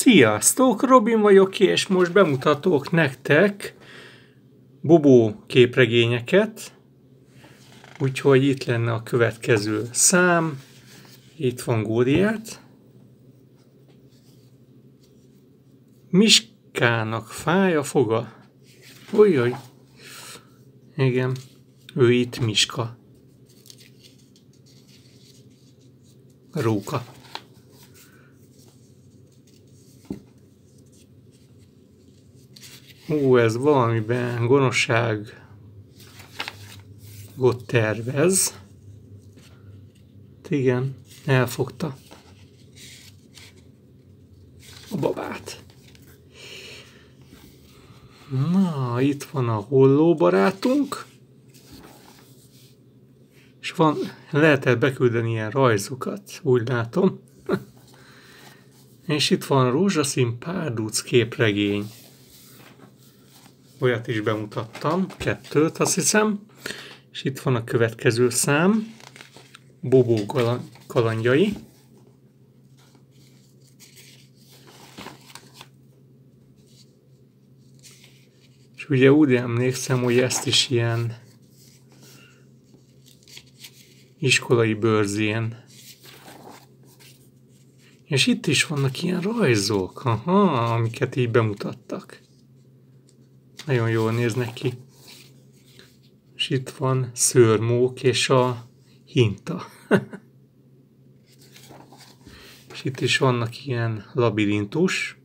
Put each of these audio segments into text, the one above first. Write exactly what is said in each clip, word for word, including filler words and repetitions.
Sziasztok, Robin vagyok, és most bemutatok nektek Bobó képregényeket. Úgyhogy itt lenne a következő szám. Itt van Góliát. Miskának fáj a foga. Ujjaj. Igen, ő itt Miska. Róka. Hú, ez valamiben gonoszságot tervez. Igen, elfogta a babát. Na, itt van a holló barátunk. És van, lehetett beküldeni ilyen rajzokat, úgy látom. És itt van a rózsaszín párduc képregény. Olyat is bemutattam, kettőt azt hiszem. És itt van a következő szám. Bobó kalandjai. És ugye úgy emlékszem, hogy ezt is ilyen iskolai bőrzén. És itt is vannak ilyen rajzok, aha, amiket így bemutattak. Nagyon jól néznek ki. És itt van Szőrmók és a hinta. És itt is vannak ilyen labirintus.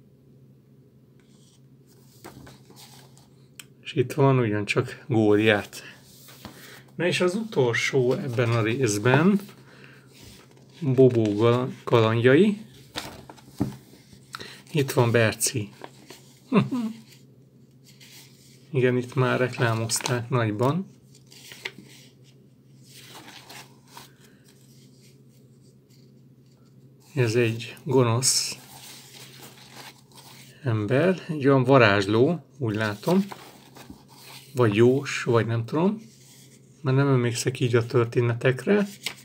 És itt van ugyancsak Góliát. Na és az utolsó ebben a részben Bobó kalandjai. Itt van Berci. Igen, itt már reklámozták nagyban. Ez egy gonosz ember, egy olyan varázsló, úgy látom. Vagy jós, vagy nem tudom. Már nem emlékszek így a történetekre.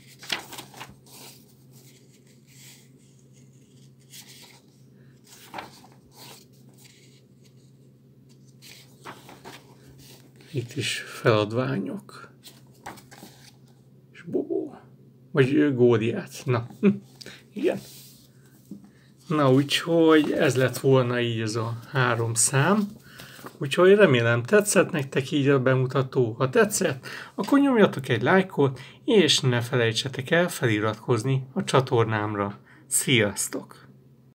Itt is feladványok. És Bobó. Vagy Góliát. Na, igen. Na, úgyhogy ez lett volna így ez a három szám. Úgyhogy remélem tetszett nektek így a bemutató. Ha tetszett, akkor nyomjatok egy lájkot, és ne felejtsetek el feliratkozni a csatornámra. Sziasztok!